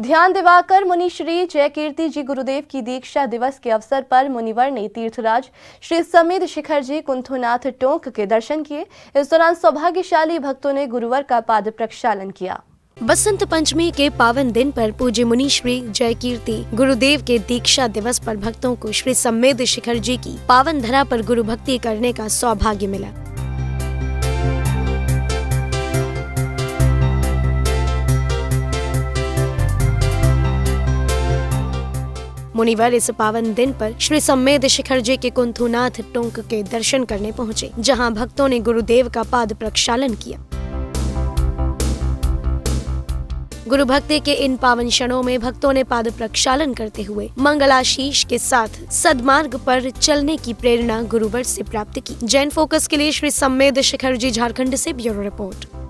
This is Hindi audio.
ध्यान दिवाकर मुनि श्री जयकीर्ति जी गुरुदेव की दीक्षा दिवस के अवसर पर मुनिवर ने तीर्थराज श्री समेत शिखर जी कुंथुनाथ टोंक के दर्शन किए। इस दौरान सौभाग्यशाली भक्तों ने गुरुवर का पाद प्रक्षालन किया। बसंत पंचमी के पावन दिन पर पूज्य मुनि श्री जयकीर्ति गुरुदेव के दीक्षा दिवस पर भक्तों को श्री समेत शिखर जी की पावन धरा पर गुरु भक्ति करने का सौभाग्य मिला। मुनिवर इस पावन दिन पर श्री समेत शिखर जी के कुंथुनाथ टोंक के दर्शन करने पहुंचे, जहां भक्तों ने गुरुदेव का पाद प्रक्षालन किया। गुरु भक्ति के इन पावन क्षणों में भक्तों ने पाद प्रक्षालन करते हुए मंगलाशीष के साथ सद्मार्ग पर चलने की प्रेरणा गुरुवर से प्राप्त की। जैन फोकस के लिए श्री समेत शिखर जी झारखंड से ब्यूरो रिपोर्ट।